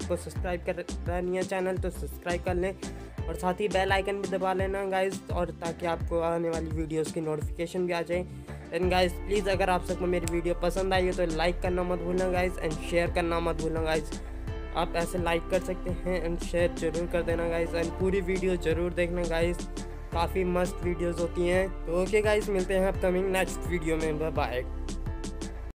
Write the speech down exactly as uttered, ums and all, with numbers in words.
आपको सब्सक्राइब कर नहीं है चैनल तो सब्सक्राइब कर लें और साथ ही बेल आइकन भी दबा लेना गाइस, और ताकि आपको आने वाली वीडियोस की नोटिफिकेशन भी आ जाए। एंड गाइस प्लीज़ अगर आप सबको मेरी वीडियो पसंद आई हो तो लाइक करना मत भूलना गाइस, एंड शेयर करना मत भूलना गाइस। आप ऐसे लाइक कर सकते हैं एंड शेयर जरूर कर देना गाइस, एंड पूरी वीडियो ज़रूर देखना गाइस, काफ़ी मस्त वीडियोस होती हैं। तो ओके गाइस, मिलते हैं अपकमिंग नेक्स्ट वीडियो में, बाय बाय।